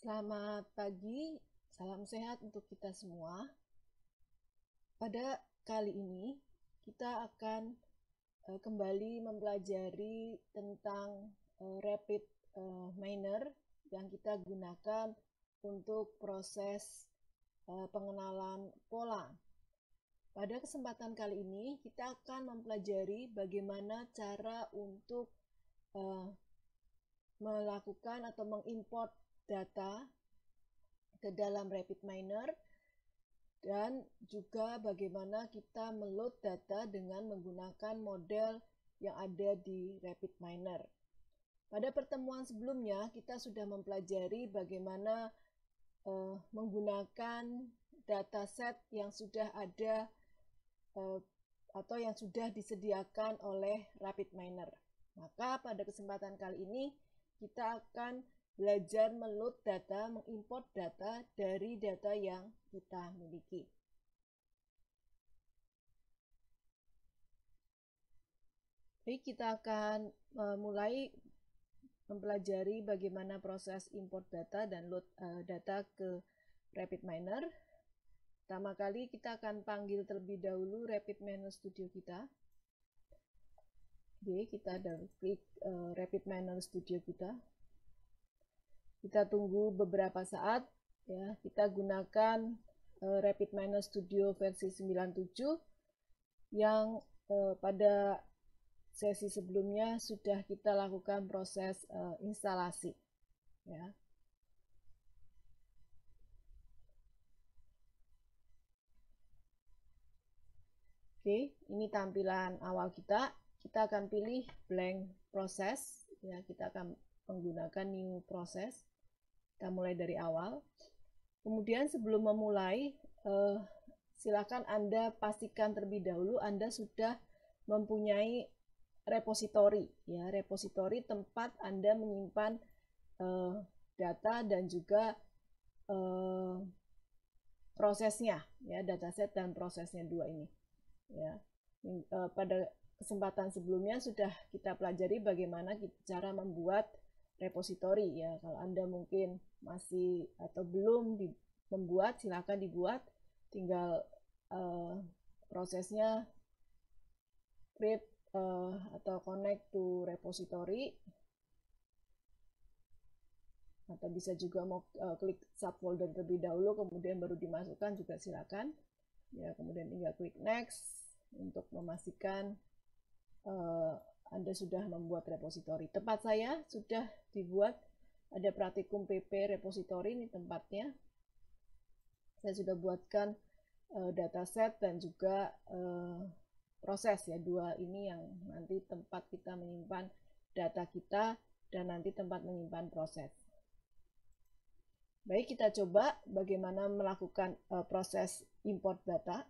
Selamat pagi, salam sehat untuk kita semua. Pada kali ini kita akan kembali mempelajari tentang rapid miner yang kita gunakan untuk proses pengenalan pola. Pada kesempatan kali ini kita akan mempelajari bagaimana cara untuk melakukan atau mengimport data ke dalam rapid miner dan juga bagaimana kita meload data dengan menggunakan model yang ada di rapid miner. Pada pertemuan sebelumnya kita sudah mempelajari bagaimana menggunakan dataset yang sudah ada atau yang sudah disediakan oleh rapid miner. Maka pada kesempatan kali ini kita akan belajar meload data, mengimport data dari data yang kita miliki. Jadi kita akan mulai mempelajari bagaimana proses import data dan load data ke rapid miner. Pertama kali kita akan panggil terlebih dahulu rapid miner studio kita. Oke, kita double klik rapid miner studio kita. Kita tunggu beberapa saat ya. Kita gunakan rapid miner studio versi 97 yang pada sesi sebelumnya sudah kita lakukan proses instalasi ya. Oke, ini tampilan awal kita. Kita akan pilih blank process ya. Kita akan menggunakan new process. Kita mulai dari awal. Kemudian sebelum memulai, silakan Anda pastikan terlebih dahulu Anda sudah mempunyai repositori, ya, repositori tempat Anda menyimpan data dan juga prosesnya, ya, dataset dan prosesnya dua ini. Ya, pada kesempatan sebelumnya sudah kita pelajari bagaimana cara membuat repositori ya. Kalau Anda mungkin masih atau belum membuat, silakan dibuat. Tinggal prosesnya create atau connect to repository, atau bisa juga mau klik subfolder terlebih dahulu kemudian baru dimasukkan juga silakan ya. Kemudian tinggal klik next untuk memastikan Anda sudah membuat repositori. Tempat saya sudah dibuat, ada praktikum PP repositori, ini tempatnya. Saya sudah buatkan dataset dan juga proses ya, dua ini yang nanti tempat kita menyimpan data kita dan nanti tempat menyimpan proses. Baik, kita coba bagaimana melakukan proses import data.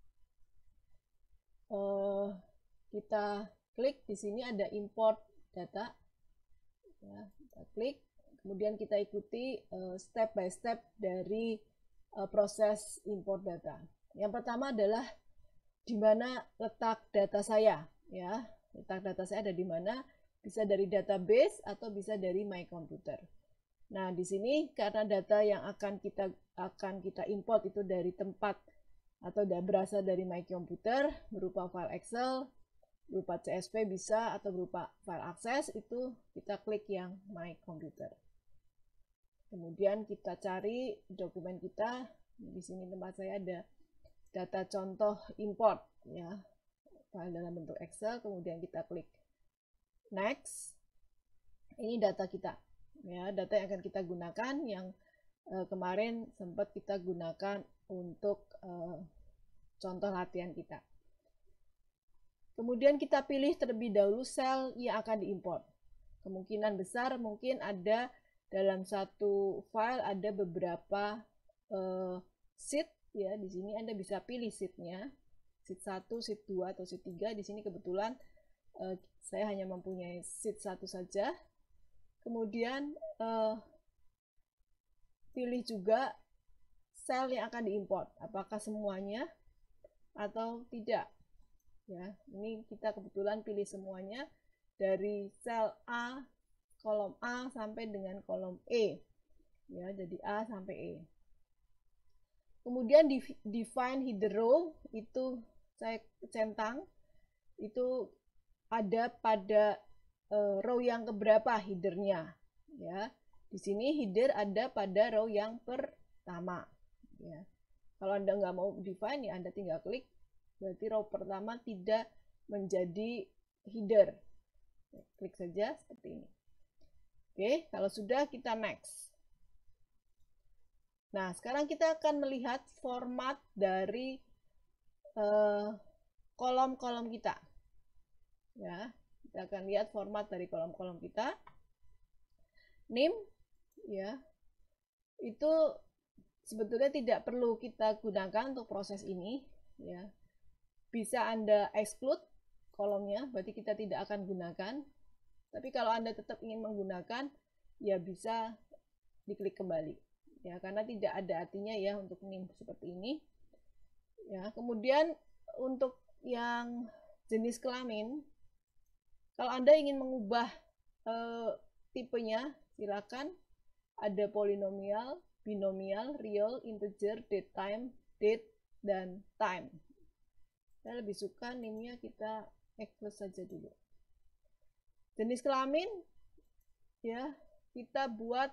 Kita klik di sini ada import data, ya, kita klik, kemudian kita ikuti step by step dari proses import data. Yang pertama adalah di mana letak data saya, ya, letak data saya ada di mana, bisa dari database atau bisa dari my computer. Nah, di sini karena data yang akan kita import itu dari tempat atau berasal dari my computer berupa file Excel, berupa CSV bisa, atau berupa file akses, itu kita klik yang my computer. Kemudian kita cari dokumen kita. Di sini tempat saya ada data contoh import ya, file dalam bentuk Excel. Kemudian kita klik next. Ini data kita ya, data yang akan kita gunakan yang kemarin sempat kita gunakan untuk contoh latihan kita. Kemudian kita pilih terlebih dahulu sel yang akan diimport. Kemungkinan besar mungkin ada dalam satu file ada beberapa sheet ya. Di sini Anda bisa pilih sheetnya, sheet 1, sheet 2 atau sheet 3. Di sini kebetulan saya hanya mempunyai sheet 1 saja. Kemudian pilih juga sel yang akan diimport, apakah semuanya atau tidak. Ya, ini kita kebetulan pilih semuanya dari sel A, kolom A sampai dengan kolom E. ya, jadi A sampai E. Kemudian define header row itu saya centang, itu ada pada row yang keberapa headernya, ya. Di sini header ada pada row yang pertama, ya. Kalau Anda nggak mau define, ya Anda tinggal klik, berarti row pertama tidak menjadi header. Klik saja seperti ini. Oke, kalau sudah kita next. Nah, sekarang kita akan melihat format dari kolom-kolom kita. Ya, kita akan lihat format dari kolom-kolom kita. Name, ya, itu sebetulnya tidak perlu kita gunakan untuk proses ini. Ya, bisa Anda exclude kolomnya, berarti kita tidak akan gunakan. Tapi kalau Anda tetap ingin menggunakan, ya bisa diklik kembali. Ya, karena tidak ada artinya ya untuk name seperti ini. Ya, kemudian untuk yang jenis kelamin, kalau Anda ingin mengubah tipenya, silakan. Ada polinomial, binomial, real, integer, date, dan time. Saya lebih suka name-nya kita exclude saja dulu. Jenis kelamin, ya, kita buat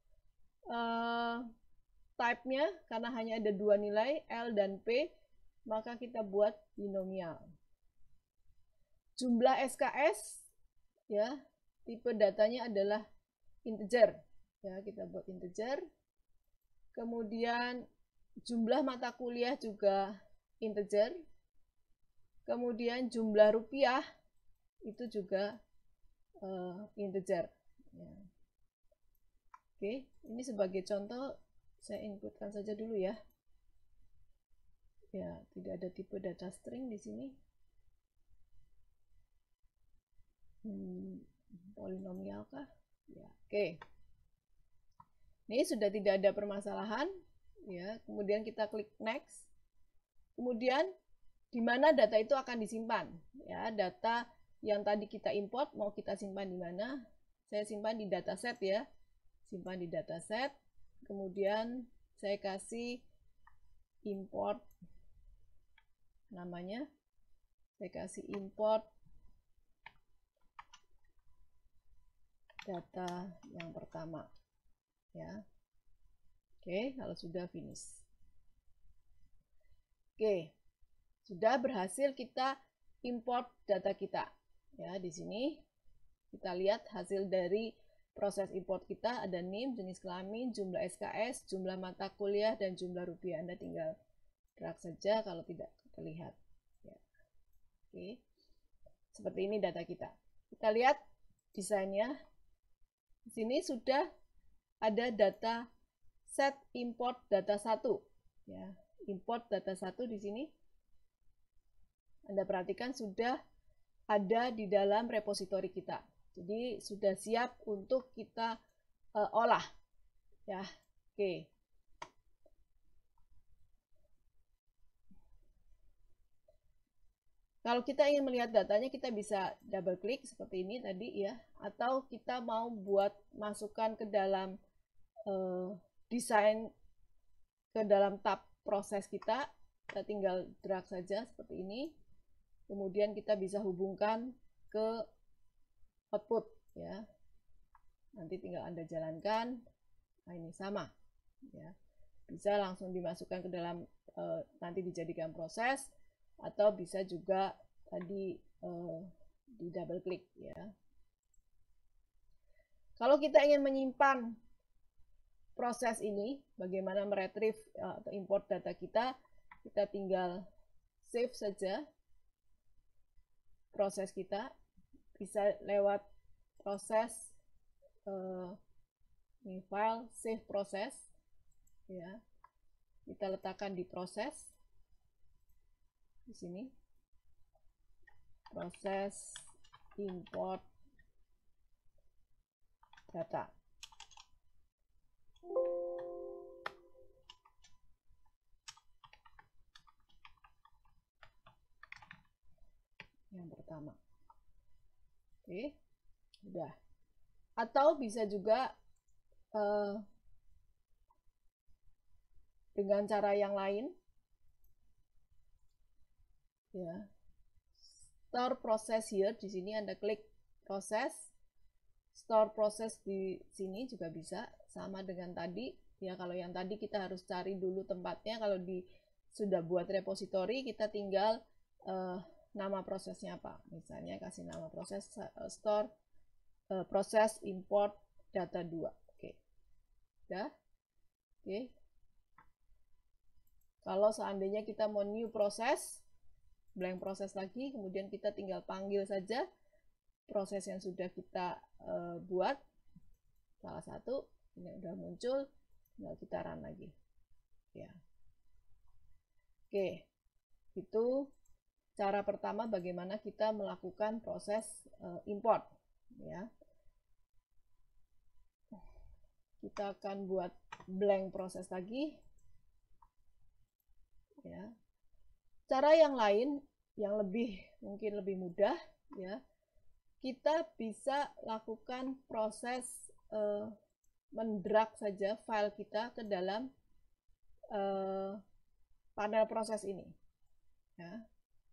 type-nya, karena hanya ada dua nilai, L dan P, maka kita buat binomial. Jumlah SKS, ya, tipe datanya adalah integer, ya, kita buat integer. Kemudian jumlah mata kuliah juga integer. Kemudian jumlah rupiah itu juga integer. Ya. Oke, ini sebagai contoh saya inputkan saja dulu ya. Ya, tidak ada tipe data string di sini. Polinomial kah? Ya, oke. Ini sudah tidak ada permasalahan. Ya, kemudian kita klik next. Kemudian di mana data itu akan disimpan? Ya, data yang tadi kita import mau kita simpan di mana? Saya simpan di dataset ya. Simpan di dataset. Kemudian saya kasih import namanya. Saya kasih import data yang pertama. Ya. Oke, kalau sudah finish. Oke. Sudah berhasil kita import data kita. Ya, di sini kita lihat hasil dari proses import kita, ada name, jenis kelamin, jumlah SKS, jumlah mata kuliah, dan jumlah rupiah. Anda tinggal drag saja kalau tidak terlihat. Ya. Oke. Seperti ini data kita. Kita lihat desainnya. Di sini sudah ada data set import data 1. Ya, import data 1 di sini. Anda perhatikan sudah ada di dalam repositori kita. Jadi sudah siap untuk kita olah. Ya, oke. Kalau kita ingin melihat datanya, kita bisa double klik seperti ini tadi ya, atau kita mau buat masukkan ke dalam desain, ke dalam tab proses kita tinggal drag saja seperti ini. Kemudian kita bisa hubungkan ke output ya. Nanti tinggal Anda jalankan. Nah, ini sama ya. Bisa langsung dimasukkan ke dalam nanti dijadikan proses, atau bisa juga tadi di double klik ya. Kalau kita ingin menyimpan proses ini, bagaimana meretrieve atau import data kita, kita tinggal save saja proses kita, bisa lewat proses ini file save proses ya, kita letakkan di proses di sini, proses import data. Yang pertama. Oke, sudah. Atau bisa juga dengan cara yang lain. Ya. Store process here, di sini Anda klik proses. Store proses di sini juga bisa, sama dengan tadi. Ya, kalau yang tadi kita harus cari dulu tempatnya, kalau sudah buat repository, kita tinggal nama prosesnya apa. Misalnya kasih nama proses store proses import data 2. Oke. Udah. Oke. Kalau seandainya kita mau new proses, blank proses lagi, kemudian kita tinggal panggil saja proses yang sudah kita buat. Salah satu, ini udah muncul, tinggal kita run lagi. Ya. Oke. Itu cara pertama bagaimana kita melakukan proses import. Ya. Kita akan buat blank proses lagi. Ya. Cara yang lain yang mungkin lebih mudah, ya, kita bisa lakukan proses mendrag saja file kita ke dalam panel proses ini. Ya.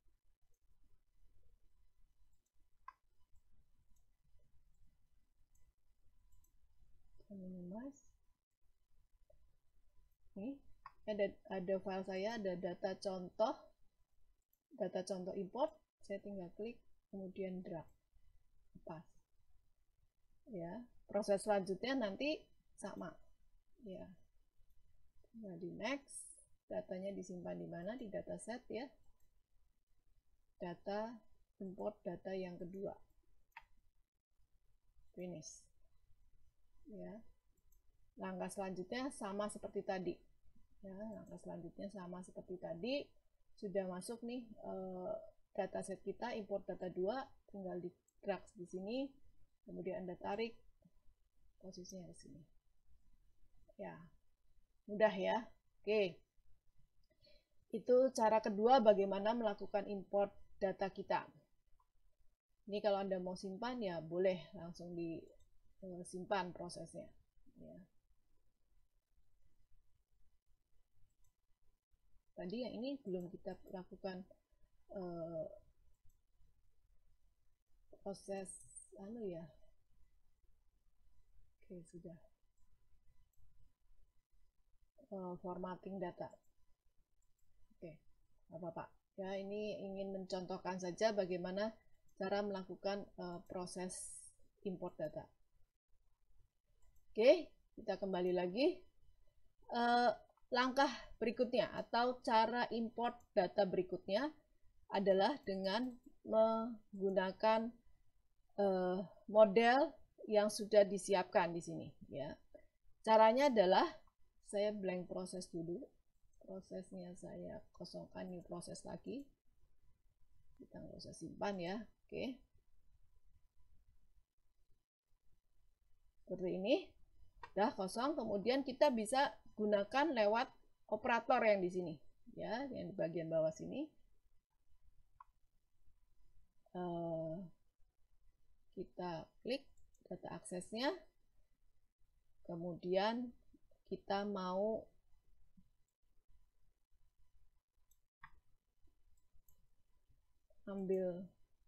Ini ada file saya, ada data contoh import. Saya tinggal klik, kemudian drag, pas. Ya, proses selanjutnya nanti sama. Ya, tinggal di next. Datanya disimpan di mana? Di dataset, ya. Data import data yang kedua. Finish. Ya. Langkah selanjutnya sama seperti tadi. Ya, langkah selanjutnya sama seperti tadi. Sudah masuk nih dataset kita, import data 2, tinggal di drag di sini, kemudian Anda tarik posisinya di sini. Ya, mudah ya. Oke. Itu cara kedua bagaimana melakukan import data kita. Ini kalau Anda mau simpan, ya boleh langsung disimpan prosesnya. Ya. Tadi yang ini belum kita lakukan proses ya. Oke, sudah. Formatting data. Oke, Bapak. Ya, ini ingin mencontohkan saja bagaimana cara melakukan proses import data. Oke, kita kembali lagi. Langkah berikutnya atau cara import data berikutnya adalah dengan menggunakan model yang sudah disiapkan di sini. Ya. Caranya adalah saya blank proses dulu. Prosesnya saya kosongkan, new proses lagi. Kita nggak usah simpan ya. Oke. Seperti ini. Udah kosong, kemudian kita bisa gunakan lewat operator yang di sini, ya, yang di bagian bawah sini. Kita klik data aksesnya, kemudian kita mau ambil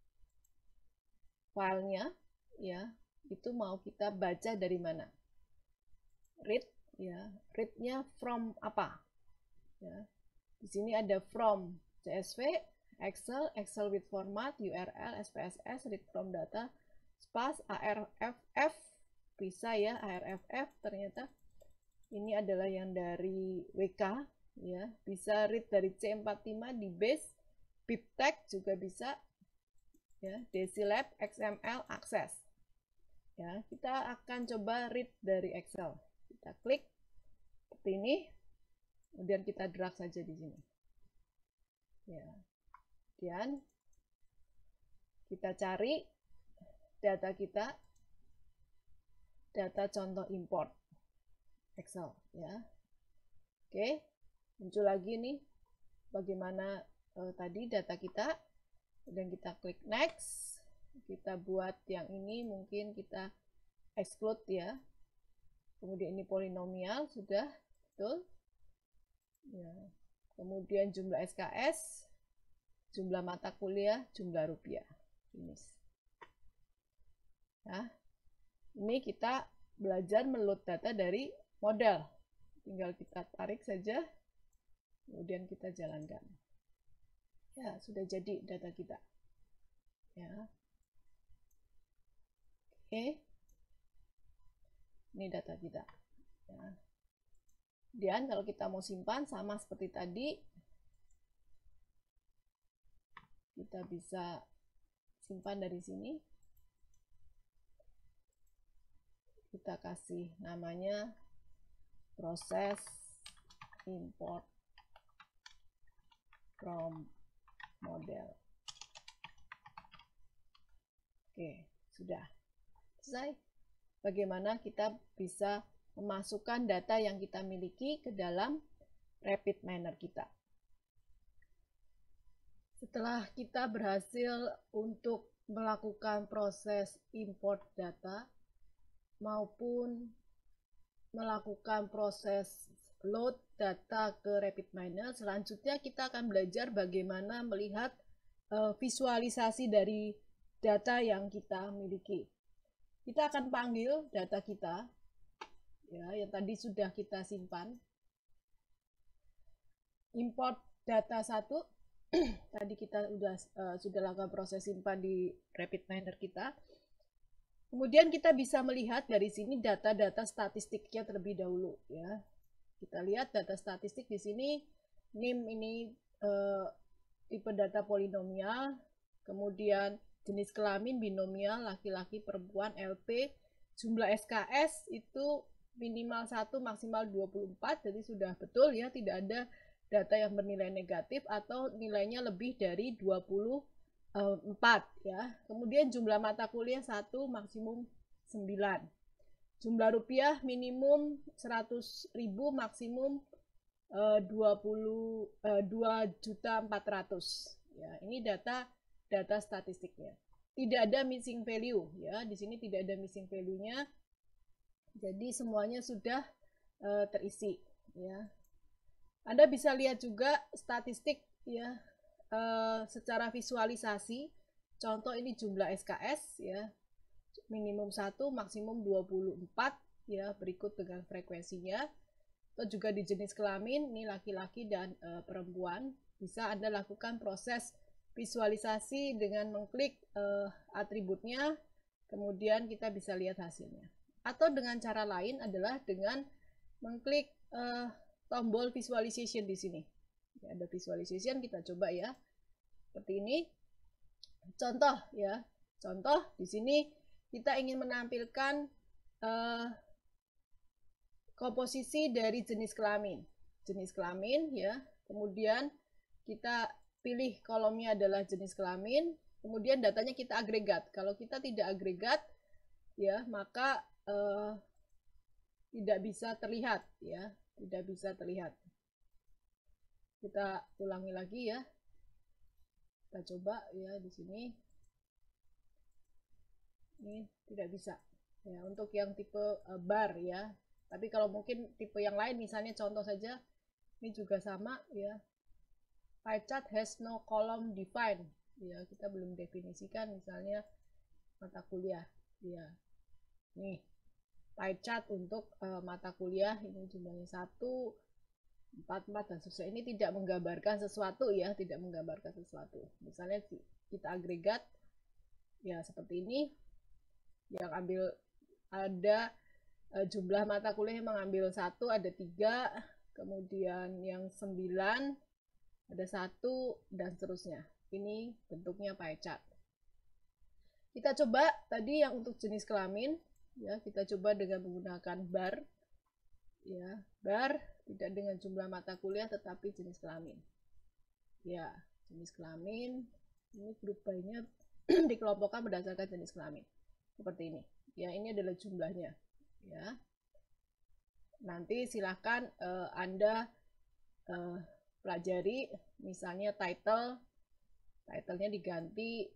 filenya, ya, itu mau kita baca dari mana? Read, ya, read-nya from apa? Ya. Di sini ada from CSV, Excel with format, URL, SPSS, read from data, spas, ARFF, bisa ya, ARFF ternyata. Ini adalah yang dari WK, ya, bisa read dari C45 di base, BibTeX juga bisa, ya, Decilab, XML, Access. Ya, kita akan coba read dari Excel. Kita klik seperti ini, kemudian kita drag saja di sini. Ya, kemudian kita cari data kita, data contoh import Excel, ya. Oke, muncul lagi nih bagaimana tadi data kita, dan kita klik next. Kita buat yang ini mungkin kita exclude ya. Kemudian ini polinomial, sudah betul. Ya. Kemudian jumlah SKS, jumlah mata kuliah, jumlah rupiah. Finish. Nah, ini kita belajar meload data dari model. Tinggal kita tarik saja, kemudian kita jalankan. Ya, sudah jadi data kita. Ya. Oke. Ini data kita. Ya. Kemudian kalau kita mau simpan sama seperti tadi, kita bisa simpan dari sini. Kita kasih namanya proses import from model. Oke, sudah selesai. Bagaimana kita bisa memasukkan data yang kita miliki ke dalam RapidMiner kita. Setelah kita berhasil untuk melakukan proses import data maupun melakukan proses load data ke RapidMiner, selanjutnya kita akan belajar bagaimana melihat visualisasi dari data yang kita miliki. Kita akan panggil data kita, ya, yang tadi sudah kita simpan. Import data 1, tadi kita sudah lakukan proses simpan di RapidMiner kita. Kemudian kita bisa melihat dari sini data-data statistiknya terlebih dahulu, ya. Kita lihat data statistik di sini, NIM ini tipe data polinomial, kemudian jenis kelamin binomial, laki-laki perempuan, LP, jumlah SKS itu minimal 1 maksimal 24, jadi sudah betul ya, tidak ada data yang bernilai negatif atau nilainya lebih dari 24 ya. Kemudian jumlah mata kuliah 1 maksimum 9. Jumlah rupiah minimum 100.000 maksimum 2.400.000 ya. Ini data statistiknya. Tidak ada missing value ya. Di sini tidak ada missing value-nya. Jadi semuanya sudah terisi ya. Anda bisa lihat juga statistik ya secara visualisasi. Contoh ini jumlah SKS ya. Minimum 1, maksimum 24 ya, berikut dengan frekuensinya. Atau juga di jenis kelamin, ini laki-laki dan perempuan. Bisa Anda lakukan proses visualisasi dengan mengklik atributnya, kemudian kita bisa lihat hasilnya. Atau dengan cara lain adalah dengan mengklik tombol visualization di sini. Ya, ada visualization, kita coba ya. Seperti ini. Contoh ya. Contoh di sini kita ingin menampilkan komposisi dari jenis kelamin. Jenis kelamin ya. Kemudian kita pilih kolomnya adalah jenis kelamin, kemudian datanya kita agregat. Kalau kita tidak agregat, ya maka tidak bisa terlihat, ya, tidak bisa terlihat. Kita ulangi lagi ya. Kita coba ya di sini. Ini tidak bisa. Ya, untuk yang tipe bar ya. Tapi kalau mungkin tipe yang lain, misalnya contoh saja, ini juga sama ya. Pie chart has no column defined. Ya, kita belum definisikan misalnya mata kuliah. Ya. Nih, pie chart untuk mata kuliah ini jumlahnya 1, 4, 4 dan seterusnya. Ini tidak menggambarkan sesuatu ya, tidak menggambarkan sesuatu. Misalnya kita agregat ya seperti ini. Yang ambil ada jumlah mata kuliah yang mengambil 1 ada 3, kemudian yang 9 ada 1 dan seterusnya. Ini bentuknya pie chart. Kita coba tadi yang untuk jenis kelamin ya, kita coba dengan menggunakan bar ya, bar tidak dengan jumlah mata kuliah tetapi jenis kelamin. Ya, jenis kelamin ini grup by-nya dikelompokkan berdasarkan jenis kelamin. Seperti ini. Ya, ini adalah jumlahnya ya. Nanti silakan Anda pelajari, misalnya title-nya diganti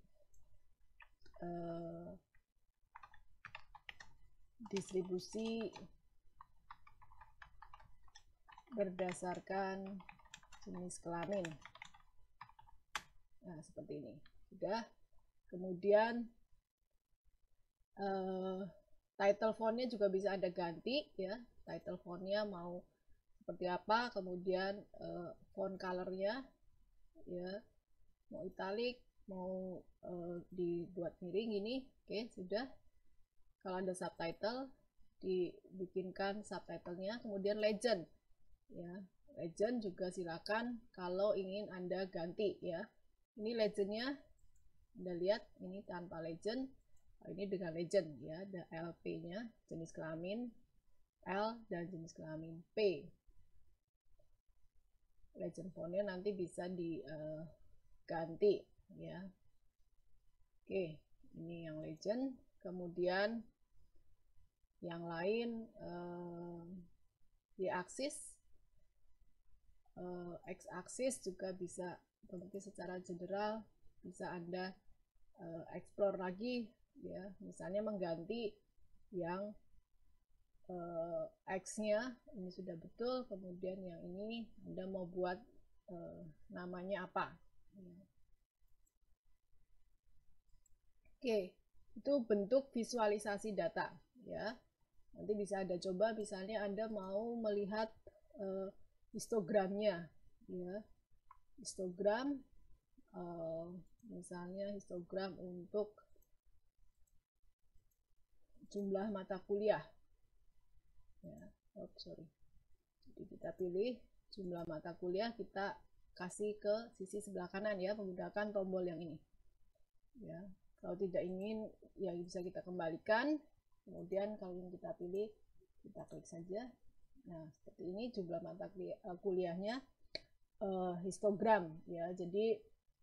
distribusi berdasarkan jenis kelamin. Nah, seperti ini. Sudah. Kemudian title fontnya juga bisa Anda ganti ya. Title fontnya mau seperti apa, kemudian font colornya ya, mau italic, mau dibuat miring ini. Oke, sudah. Kalau ada subtitle, dibikinkan subtitlenya. Kemudian legend ya, legend juga silakan kalau ingin Anda ganti ya. Ini legendnya Anda lihat, ini tanpa legend, ini dengan legend ya. Ada LP-nya, jenis kelamin L, dan jenis kelamin P. Legend fontnya nanti bisa diganti ya. Oke, ini yang legend. Kemudian yang lain y-axis, x-axis juga bisa, mungkin secara general bisa Anda explore lagi ya, misalnya mengganti yang X-nya ini sudah betul, kemudian yang ini Anda mau buat namanya apa. Oke, itu bentuk visualisasi data ya. Nanti bisa Anda coba, misalnya Anda mau melihat histogramnya ya. Histogram, misalnya histogram untuk jumlah mata kuliah ya. Jadi kita pilih jumlah mata kuliah, kita kasih ke sisi sebelah kanan ya, menggunakan tombol yang ini ya. Kalau tidak ingin ya bisa kita kembalikan, kemudian kalau ingin kita pilih, kita klik saja. Nah, seperti ini jumlah mata kuliahnya histogram ya. Jadi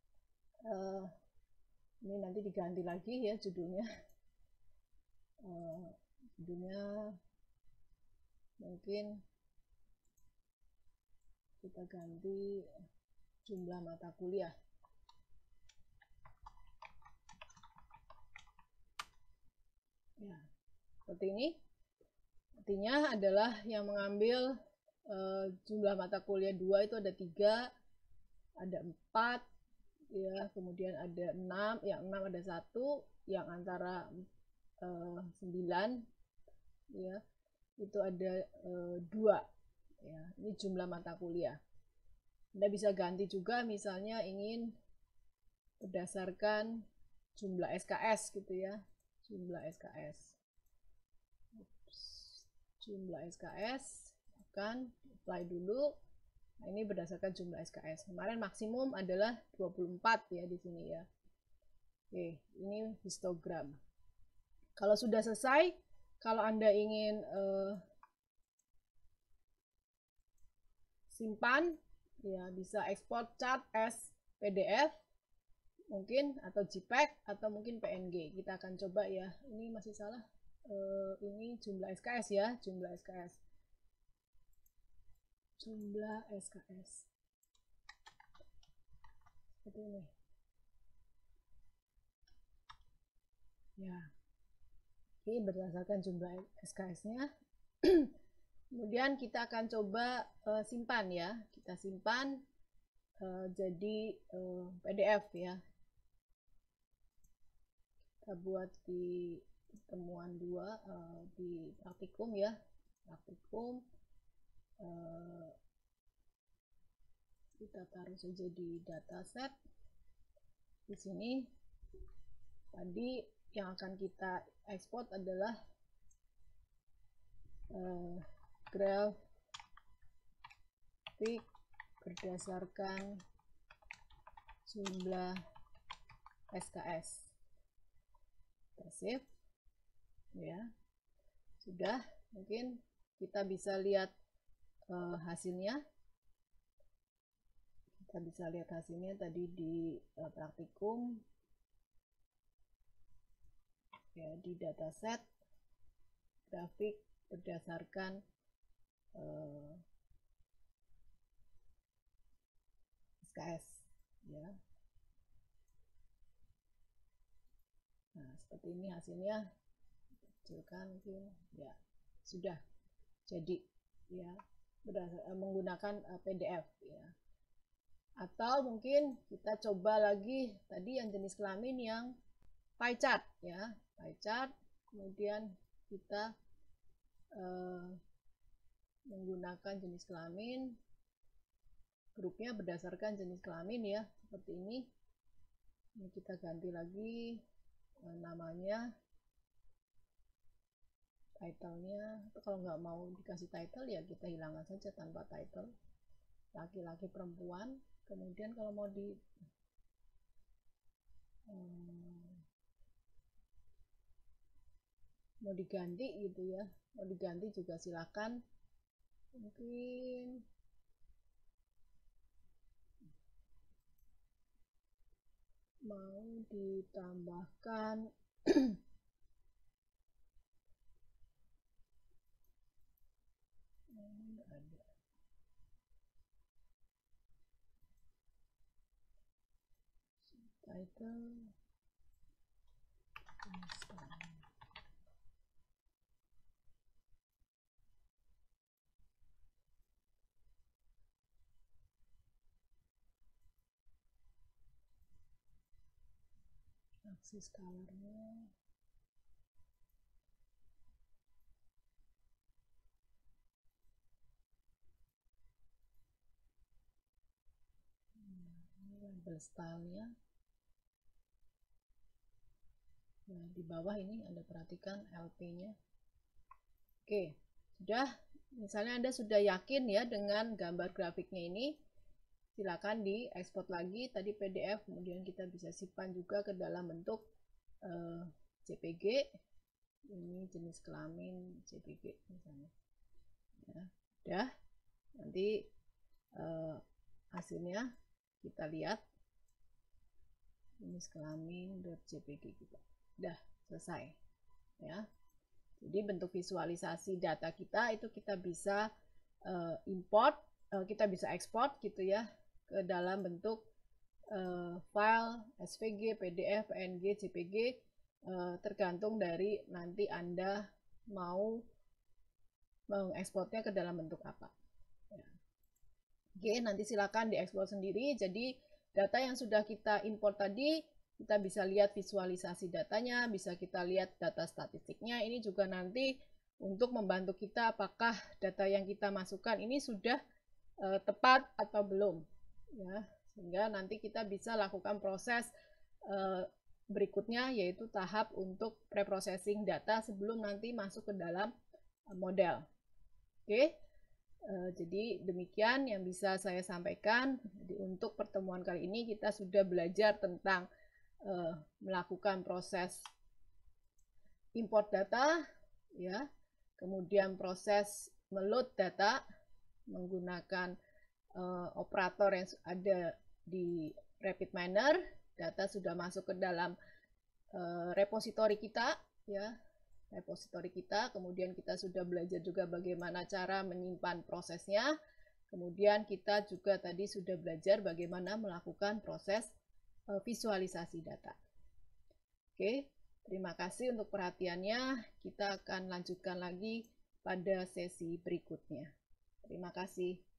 ini nanti diganti lagi ya judulnya. Judulnya mungkin kita ganti jumlah mata kuliah. Ya, seperti ini. Artinya adalah yang mengambil jumlah mata kuliah 2 itu ada 3, ada 4 ya, kemudian ada 6, yang 6 ada 1, yang antara 9 ya, itu ada 2 ya. Ini jumlah mata kuliah. Anda bisa ganti juga, misalnya ingin berdasarkan jumlah SKS gitu ya, jumlah SKS. Jumlah SKS akan apply dulu. Nah, ini berdasarkan jumlah SKS. Kemarin maksimum adalah 24 ya di sini ya. Oke, ini histogram. Kalau sudah selesai, kalau Anda ingin simpan ya, bisa ekspor chart as PDF mungkin, atau JPEG, atau mungkin PNG. Kita akan coba ya. Ini masih salah. Ini jumlah SKS ya, jumlah SKS. Jumlah SKS. Seperti ini. Ya. Ini berdasarkan jumlah SKS-nya. Kemudian kita akan coba simpan ya. Kita simpan jadi PDF ya. Kita buat di temuan 2 di praktikum ya. Praktikum kita taruh saja di dataset. Di sini tadi yang akan kita ekspor adalah grafik berdasarkan jumlah SKS. Kita save ya. Sudah, mungkin kita bisa lihat hasilnya. Kita bisa lihat hasilnya tadi di praktikum ya, di dataset grafik berdasarkan SKS ya. Nah, seperti ini hasilnya. Kecilkan mungkin ya, sudah jadi ya. menggunakan PDF ya. Atau mungkin kita coba lagi tadi yang jenis kelamin yang pie chart ya, pie chart. Kemudian kita menggunakan jenis kelamin, grupnya berdasarkan jenis kelamin ya, seperti ini. Ini kita ganti lagi namanya, title-nya. Kalau nggak mau dikasih title ya kita hilangkan saja tanpa title, laki-laki perempuan. Kemudian kalau mau diganti gitu ya, mau diganti juga silakan. Mungkin mau ditambahkan title aksis colornya label stylenya. Nah, di bawah ini Anda perhatikan LP-nya. Oke, sudah. Misalnya Anda sudah yakin ya dengan gambar grafiknya ini, silakan diekspor lagi tadi PDF, kemudian kita bisa simpan juga ke dalam bentuk JPG. Ini jenis kelamin JPG misalnya. Ya, udah. Nanti hasilnya kita lihat. Jenis kelamin.jpg kita. Udah selesai ya. Jadi bentuk visualisasi data kita itu kita bisa import, kita bisa ekspor gitu ya ke dalam bentuk file SVG, PDF, PNG, JPG, tergantung dari nanti Anda mau mengekspornya ke dalam bentuk apa. Ya. Oke, nanti silakan diekspor sendiri. Jadi data yang sudah kita import tadi, kita bisa lihat visualisasi datanya, bisa kita lihat data statistiknya. Ini juga nanti untuk membantu kita apakah data yang kita masukkan ini sudah tepat atau belum. Ya, sehingga nanti kita bisa lakukan proses berikutnya, yaitu tahap untuk preprocessing data sebelum nanti masuk ke dalam model. Oke. Jadi demikian yang bisa saya sampaikan. Jadi untuk pertemuan kali ini kita sudah belajar tentang melakukan proses import data, ya, kemudian proses meload data menggunakan operator yang ada di RapidMiner. Data sudah masuk ke dalam repositori kita, ya. Repositori kita, kemudian kita sudah belajar juga bagaimana cara menyimpan prosesnya, kemudian kita juga tadi sudah belajar bagaimana melakukan proses visualisasi data. Oke, terima kasih untuk perhatiannya. Kita akan lanjutkan lagi pada sesi berikutnya. Terima kasih.